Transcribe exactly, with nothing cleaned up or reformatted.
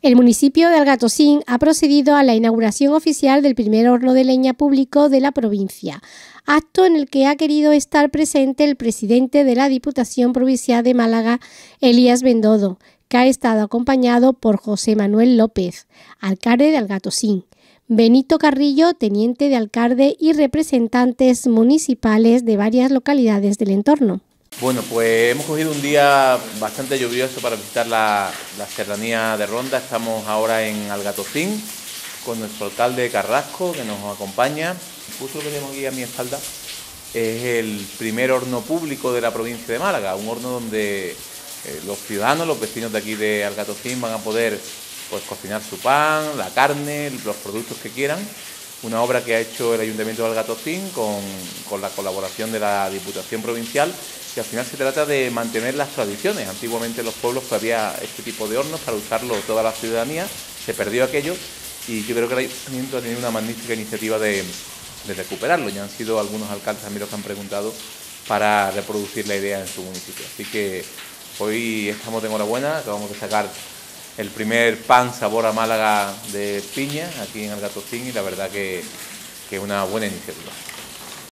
El municipio de Algatosín ha procedido a la inauguración oficial del primer horno de leña público de la provincia, acto en el que ha querido estar presente el presidente de la Diputación Provincial de Málaga, Elías Bendodo, que ha estado acompañado por José Manuel López, alcalde de Algatosín, Benito Carrillo, teniente de alcalde, y representantes municipales de varias localidades del entorno. Bueno, pues hemos cogido un día bastante lluvioso para visitar la, la serranía de Ronda. Estamos ahora en Algatosín con nuestro alcalde Carrasco, que nos acompaña. Justo lo que tenemos aquí a mi espalda es el primer horno público de la provincia de Málaga, un horno donde eh, los ciudadanos, los vecinos de aquí de Algatosín van a poder pues, cocinar su pan, la carne, los productos que quieran. Una obra que ha hecho el Ayuntamiento de Algatosín con, con la colaboración de la Diputación Provincial, que al final se trata de mantener las tradiciones. Antiguamente en los pueblos pues, había este tipo de hornos para usarlo toda la ciudadanía, se perdió aquello y yo creo que el Ayuntamiento ha tenido una magnífica iniciativa de, de recuperarlo. Ya han sido algunos alcaldes a mí los que han preguntado para reproducir la idea en su municipio. Así que hoy estamos de enhorabuena, acabamos de sacar el primer pan sabor a Málaga de piña aquí en Algatosín y la verdad que es una buena iniciativa.